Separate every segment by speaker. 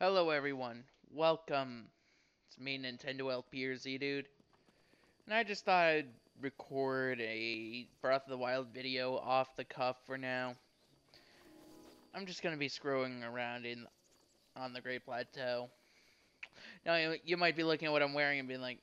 Speaker 1: Hello everyone, welcome. It's me, Nintendo LP or Z Dude, and I just thought I'd record a Breath of the Wild video off the cuff for now. I'm just gonna be screwing around on the Great Plateau. Now you might be looking at what I'm wearing and being like,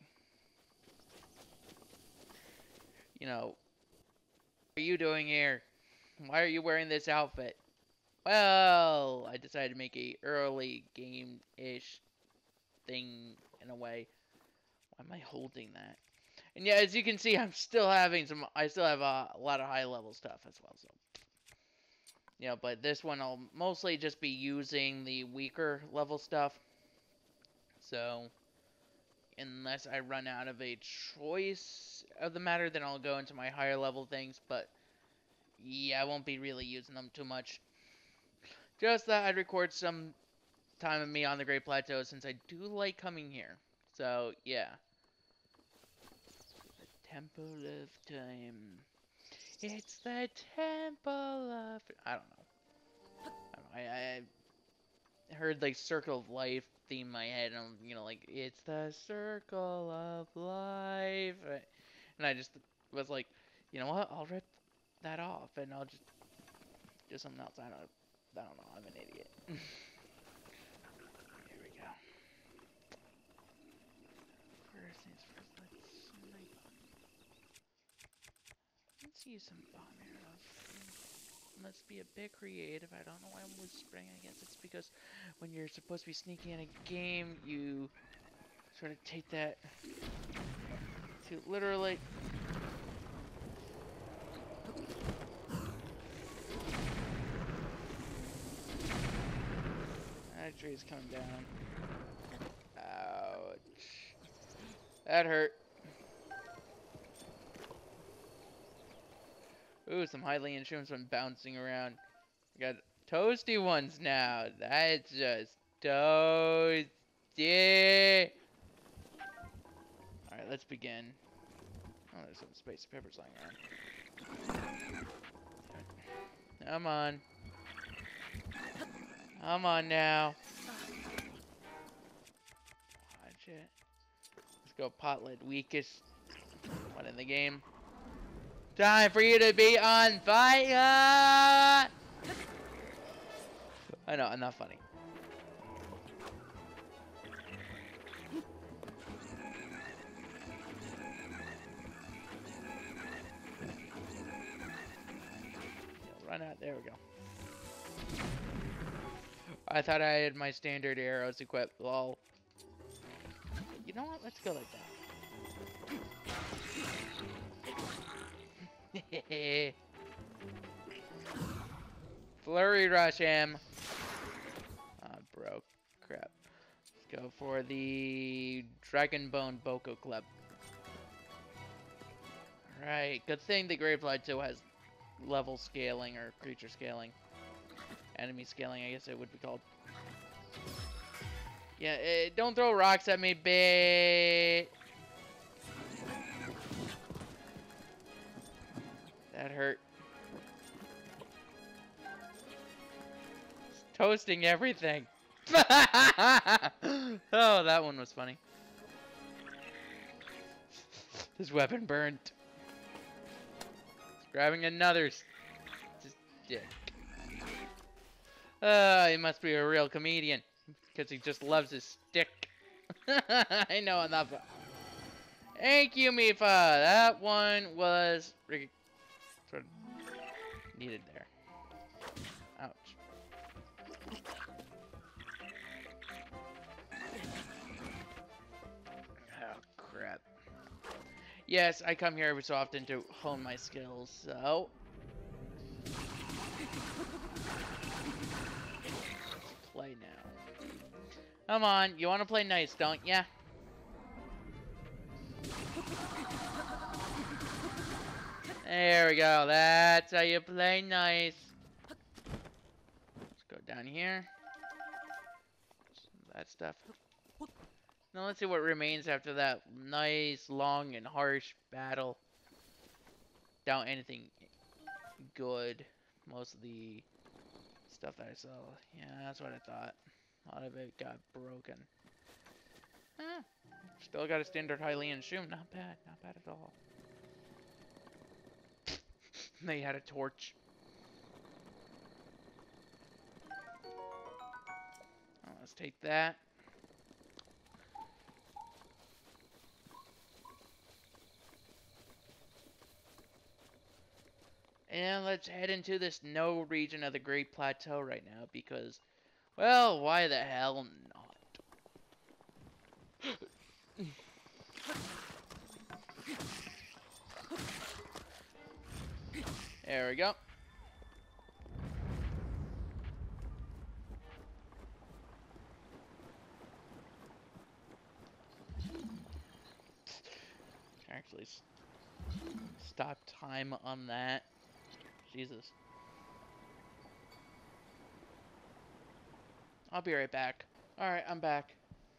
Speaker 1: what are you doing here? Why are you wearing this outfit? Well, I decided to make a early game-ish thing in a way. Why am I holding that? And yeah, as you can see, I still have a lot of high level stuff as well. So, but this one I'll mostly just be using the weaker level stuff. So, unless I run out of a choice of the matter, then I'll go into my higher level things. But yeah, I won't be really using them too much. Just that I'd record some time of me on the Great Plateau since I do like coming here. So, yeah. The Temple of Time. It's the Temple of... I don't know. I heard like Circle of Life theme in my head, and I'm, like, it's the Circle of Life. And I just was like, you know what? I'll rip that off, and I'll just do something else. I don't know. I'm an idiot. Here we go. First things first, let's use some bomb arrows. Let's be a bit creative. I don't know why I'm whispering. I guess it's because when you're supposed to be sneaking in a game, you sort of take that to literally. That tree's coming down. Ouch. That hurt. Ooh, some Hylian shrooms been bouncing around. We got toasty ones now. That's just toasty. Alright, let's begin. Oh, there's some spicy peppers lying around. Come on. Come on now. Watch it. Let's go Potlet. Weakest one in the game. Time for you to be on fire! I know, I'm not funny. Run out. There we go. I thought I had my standard arrows equipped. Lol. You know what? Let's go like that. Flurry rush him. Ah, bro. Crap. Let's go for the Dragon Bone Boko Club. Alright. Good thing the Great Plateau has level scaling or creature scaling. Enemy scaling, I guess it would be called. Yeah, don't throw rocks at me, bitch. That hurt. It's toasting everything. Oh, that one was funny. This weapon burnt. It's grabbing another stick. He must be a real comedian. Because he just loves his stick. I know enough. Thank you, Mifa. That one was sort of needed there. Ouch. Oh, crap. Yes, I come here every so often to hone my skills, so... Play now. Come on, you want to play nice, don't ya? There we go, that's how you play nice. Let's go down here. That stuff. Now let's see what remains after that nice, long, and harsh battle. Doubt anything good. Most of the stuff that I saw. Yeah, that's what I thought. A lot of it got broken. Eh, still got a standard Hylian shoe. Not bad. Not bad at all. They had a torch. Oh, let's take that. And let's head into this snow region of the Great Plateau right now because, well, why the hell not? There we go. Actually, stop time on that. Jesus. I'll be right back. Alright, I'm back.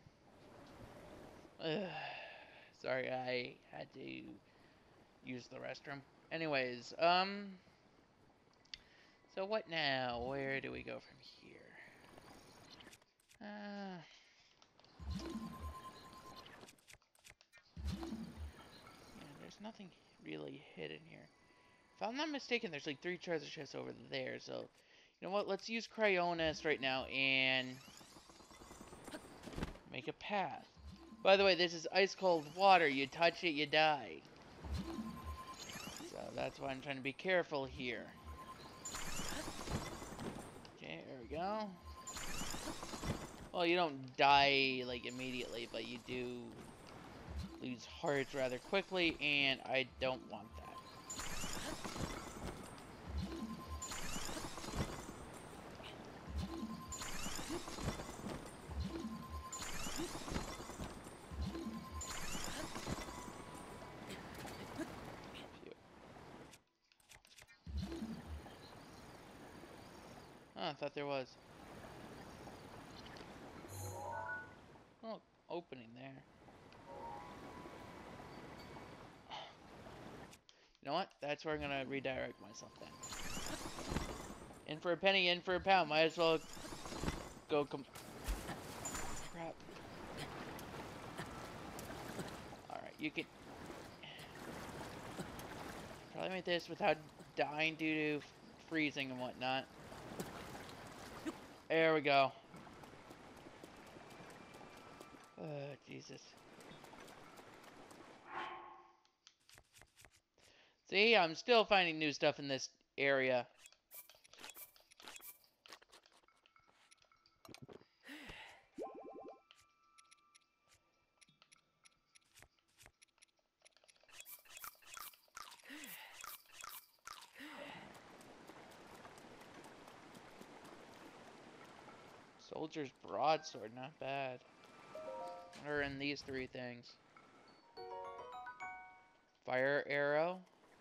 Speaker 1: Sorry, I had to use the restroom. Anyways, so what now? Where do we go from here? Yeah, there's nothing really hidden here. If I'm not mistaken, there's like 3 treasure chests over there, so... You know what, let's use Cryonis right now and... make a path. By the way, this is ice cold water. You touch it, you die. So that's why I'm trying to be careful here. Okay, there we go. Well, you don't die, like, immediately, but you do lose hearts rather quickly, and I don't want that. Oh, I thought there was. Oh, opening there. You know what? That's where I'm gonna redirect myself then. In for a penny, in for a pound. Might as well go crap. Alright, you can... probably make this without dying due to freezing and whatnot. There we go. Oh, Jesus. See, I'm still finding new stuff in this area. Soldier's broadsword, not bad. What are in these 3 things? Fire arrow.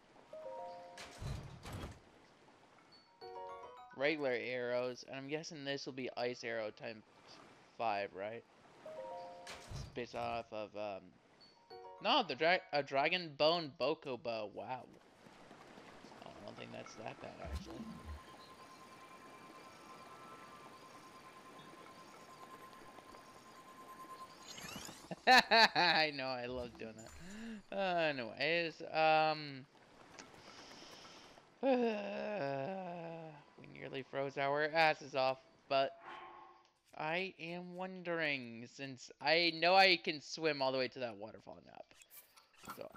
Speaker 1: Regular arrows, and I'm guessing this will be ice arrow times 5, right? It's based off of, no, a dragon bone boko bow. Wow. Oh, I don't think that's that bad, actually. I know, I love doing that. Anyways, we nearly froze our asses off, but I am wondering, since I know I can swim all the way to that waterfall now. So,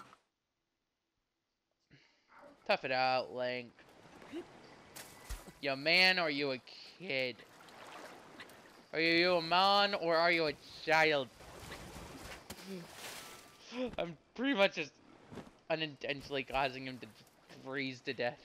Speaker 1: tough it out, Link. You a man or you a kid? Are you a man or are you a child? I'm pretty much just unintentionally causing him to freeze to death.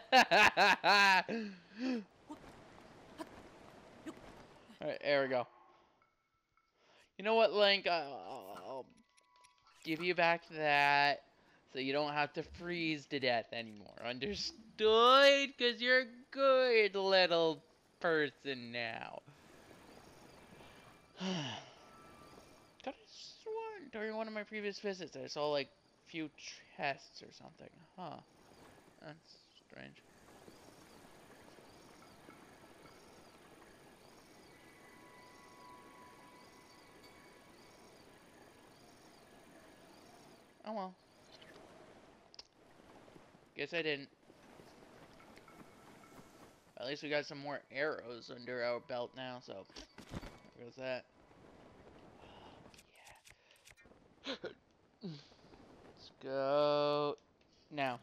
Speaker 1: Alright, there we go. You know what, Link? I'll give you back that so you don't have to freeze to death anymore. Understood? Because you're a good little person now. Could have sworn during one of my previous visits I saw like few chests or something. Huh. That's strange. Oh well. Guess I didn't. At least we got some more arrows under our belt now, so there goes that. Yeah. Let's go now.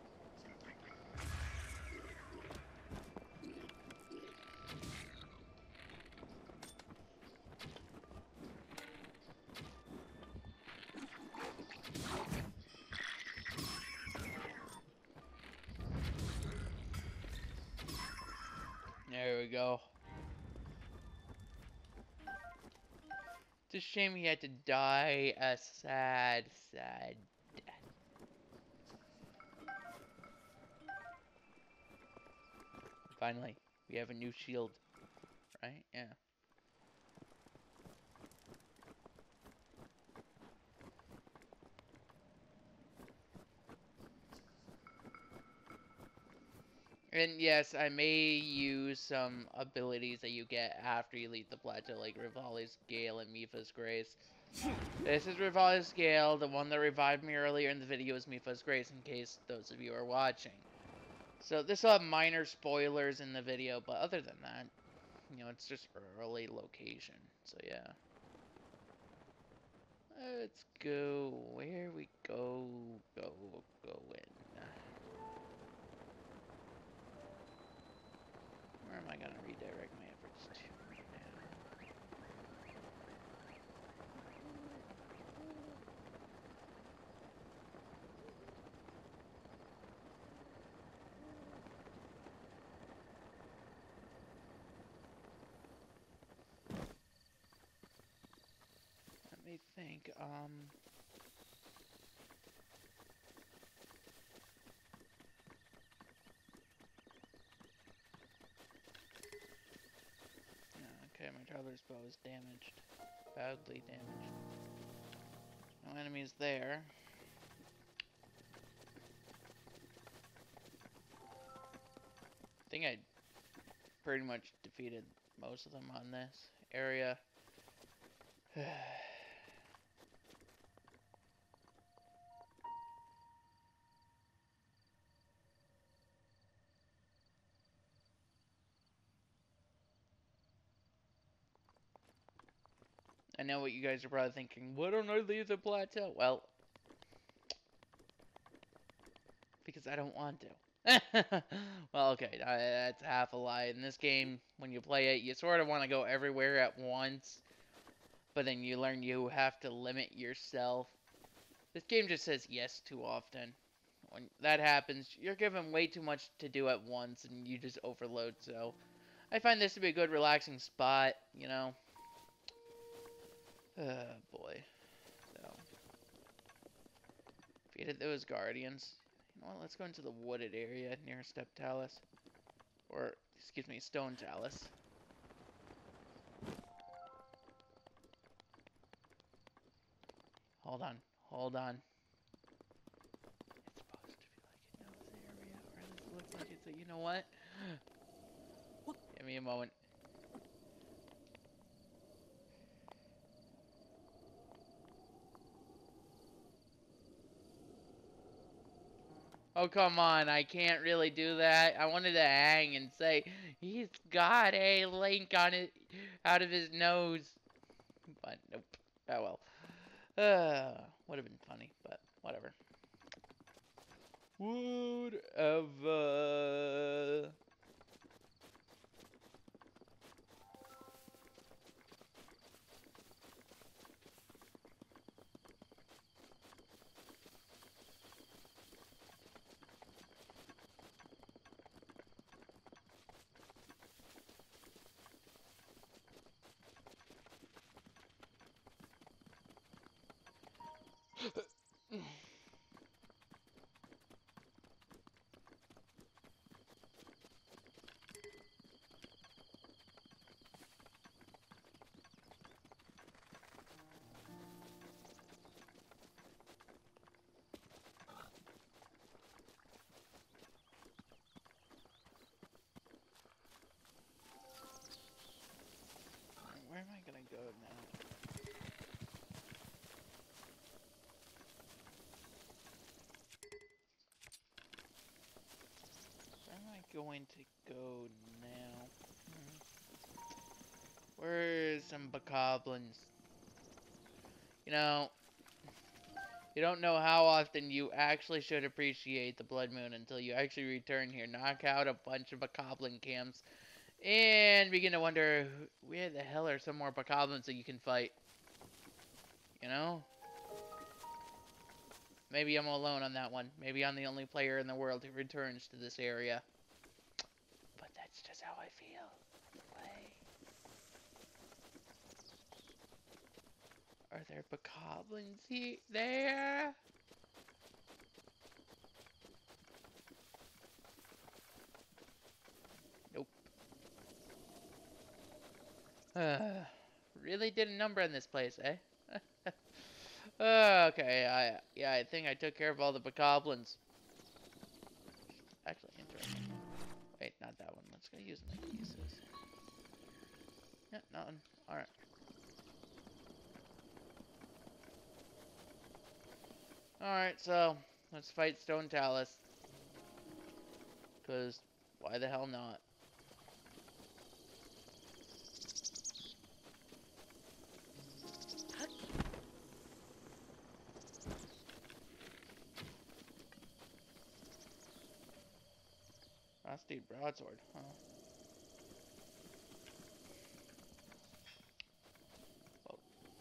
Speaker 1: There we go. It's a shame he had to die a sad, sad death. Finally, we have a new shield, right? Yeah. And yes, I may use some abilities that you get after you leave the plateau, like Revali's Gale and Mipha's Grace. This is Revali's Gale. The one that revived me earlier in the video is Mipha's Grace, in case those of you are watching. So this will have minor spoilers in the video, but other than that, you know, it's just early location. So yeah. Let's go where we go in. Where am I gonna redirect my efforts to now? Let me think, okay, my traveler's bow is damaged. Badly damaged. No enemies there. I think I pretty much defeated most of them on this area. I know what you guys are probably thinking. Why don't I leave the plateau? Well, because I don't want to. Well, okay, that's half a lie. In this game, when you play it, you sort of want to go everywhere at once, but then you learn you have to limit yourself. This game just says yes too often. When that happens, you're given way too much to do at once, and you just overload, so I find this to be a good relaxing spot, you know. Boy. So, defeated those guardians. You know what, let's go into the wooded area near Step Talus. Or, excuse me, Stone Talus. Hold on, hold on. It's supposed to be like it knows the area, or at least it looks like it, so you know what? Give me a moment. Oh, come on, I can't really do that. I wanted to hang and say, he's got a link on it out of his nose. But, nope. Oh, well. Would have been funny, but whatever. Whatever. Where am I gonna go now? going to go now? Where's some bokoblins? You know, you don't know how often you actually should appreciate the Blood Moon until you actually return here, knock out a bunch of bokoblin camps, and begin to wonder where the hell are some more bokoblins that you can fight. You know? Maybe I'm alone on that one. Maybe I'm the only player in the world who returns to this area. But that's just how I feel. Play. Are there bokoblins there? Nope. Really did a number on this place, eh? Okay, I think I took care of all the bokoblins. Actually, interesting. Wait, not that one. Let's go use my pieces. Yeah, nothing. Alright. Alright, so let's fight Stone Talus. Because why the hell not? Rusty broadsword, huh? Whoa.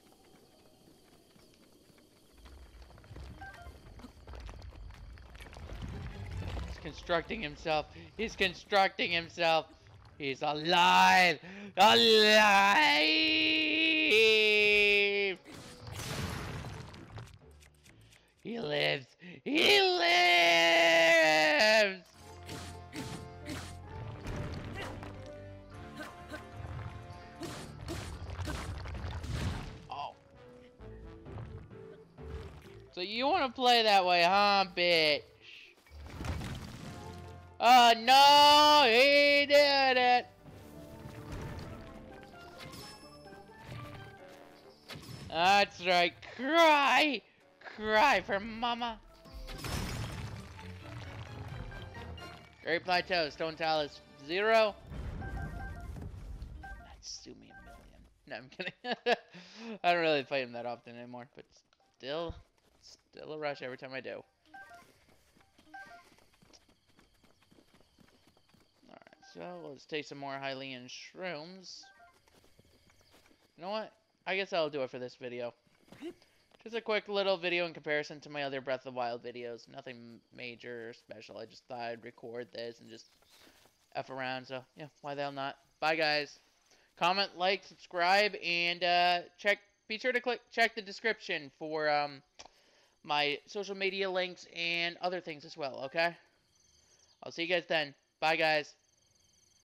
Speaker 1: He's constructing himself. He's constructing himself. He's alive! Alive! He lives! He lives! Oh. So you want to play that way, huh, bitch? Oh no! He did it! That's right. Cry! Cry for mama! Great Plateau, Stone Talus 0. That's sue me a million. No, I'm kidding. I don't really play him that often anymore, but still a rush every time I do. Alright, so let's take some more Hylian shrooms. You know what? I guess I'll do it for this video. Just a quick little video in comparison to my other Breath of the Wild videos. Nothing major or special. I just thought I'd record this and just F around. So, yeah, why the hell not? Bye, guys. Comment, like, subscribe, and be sure to check the description for my social media links and other things as well, okay? I'll see you guys then. Bye, guys.